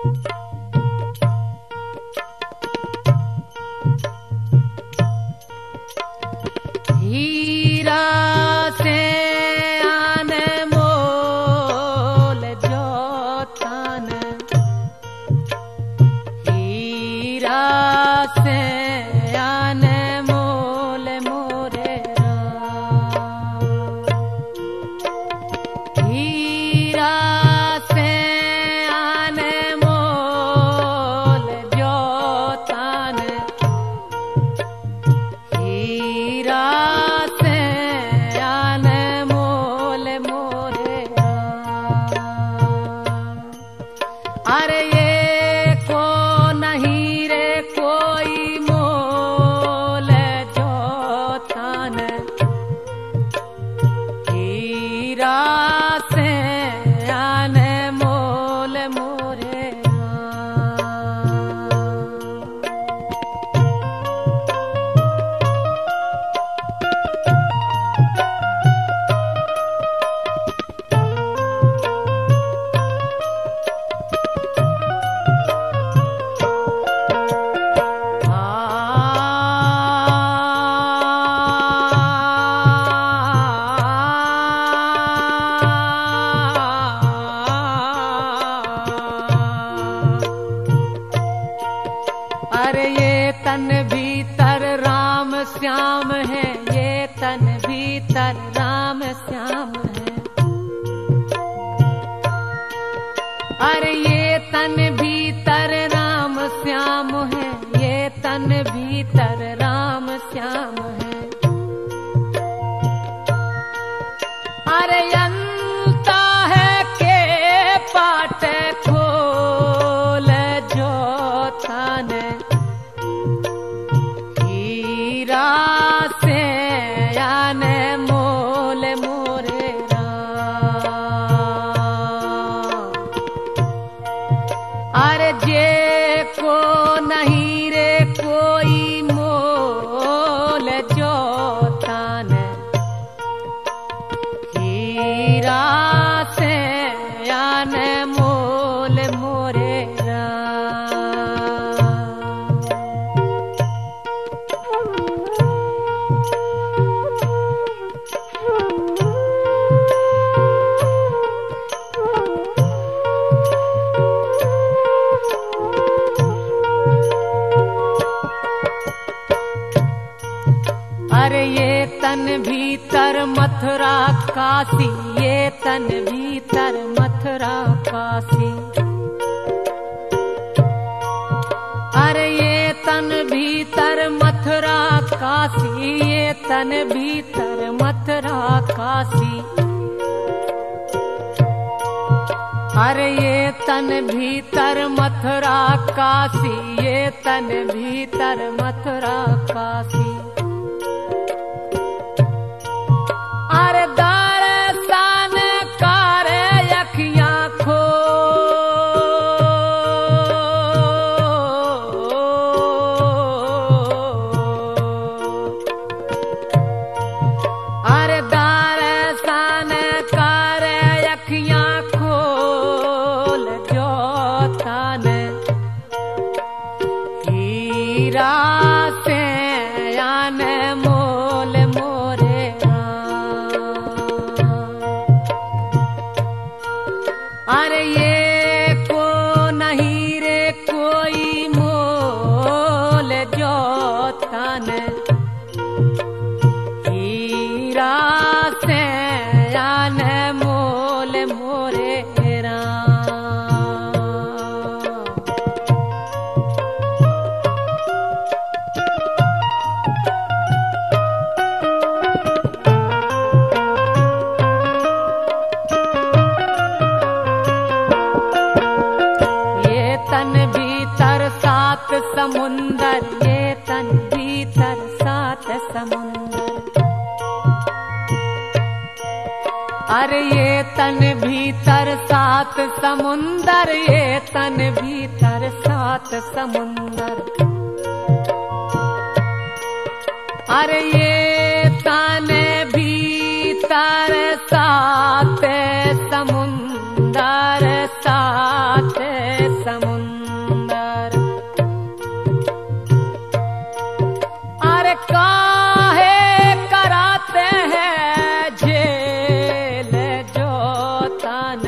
हीरा से अनमोल जोतन, हीरा से अनमोल मोरे राम। हीरा से अनमोल जोतन, हीरा से अनमोल मोरे राम। अरे ये को नहीं रे कोई मोल जोतन, हीरा से अनमोल मोरे राम। अरे ये तन भीतर राम श्याम है, ये तन भीतर राम श्याम है। अरे ये तन भीतर राम श्याम है, ये तन भीतर राम श्याम है। अरे अंता है के पाट खोल जोतन, हीरा से अनमोल मोरे राम। अरे जे को नहीं रे कोई मोल जोतन, हीरा से अनमोल मोरे राम। अरे ये तन भीतर मथुरा काशी, ये तन भीतर मथुरा काशी। अरे ये तन भीतर मथुरा काशी, ये तन भीतर मथुरा काशी। अरे ये तन भीतर मथुरा काशी, ये तन भीतर मथुरा काशी। अरे दर्शन कर अखियाँ खोल, अरे दर्शन कर अखियाँ खोल जोतन, हीरा से अनमोल मोरे राम। अरे ये को नहीं रे कोई मोल जोतन, हीरा से अनमोल मोरे राम। सात समुंदर, ये तन भीतर सात समुंदर। अरे ये तन भीतर सात समुंदर, ये तन भीतर सात समुंदर। अरे ये तन भीतर सात समुंदर, सात समुंदर। अरे काहे कराते हैं झेल जो तन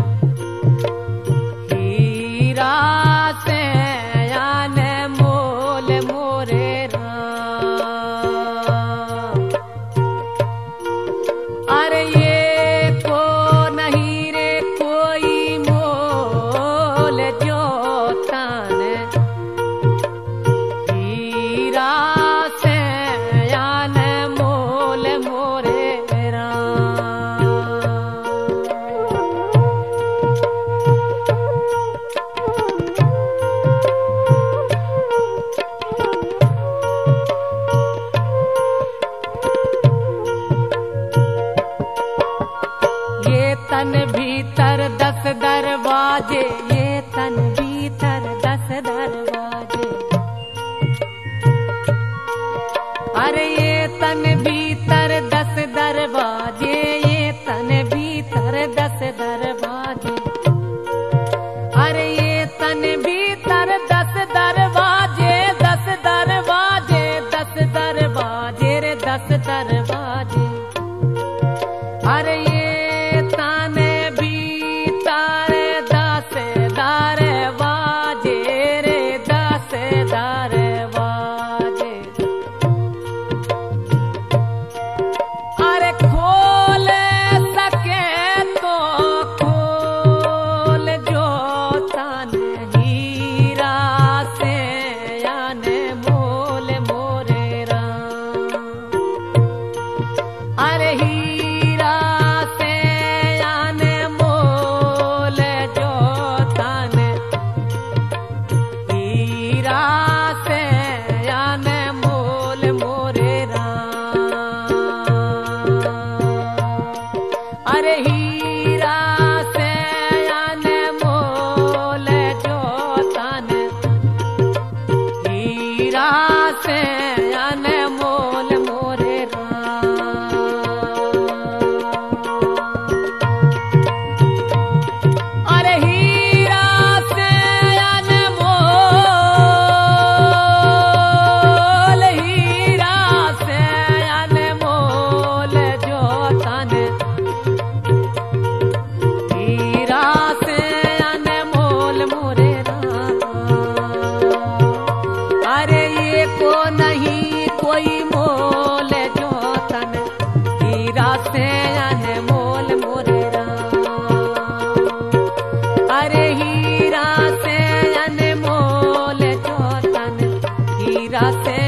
हीरा से याने मोल मोरे राम। अरे ये को नहीं रे कोई मोल जो तन हीरा से याने मोल मोरे राम। ये तन भीतर 10 दरवाजे, ये तन भीतर 10 दरवाजे। अरे ये तन भीतर 10 दरवाजे, ये तन भीतर 10 दरवाजे। अरे ये तन भीतर 10 दरवाजे, 10 दरवाजे, 10 दरवाजे रे 10 दरवाजे। अरे ये ताने भीतर 10 दरवाजे रे 10 दरवाजे। अरे खोल सके तो खोल जो ताने हीरा से याने मोल मोरे राम। अरे हीरा से याने मोल जो तन हीरा से याने मोल मोरे राम। अरे हीरा से याने मोल जो तन हीरा से याने मोल मोरे राम। अरे हीरा से अनमोल, हीरा से अनमोल जो तन हीरा से अनमोल मोरे राम। अरे ये को नहीं कोई मोल जो तन हीरा से अनमोल मोरे राम। अरे हीरा से अनमोल जो तन हीरा से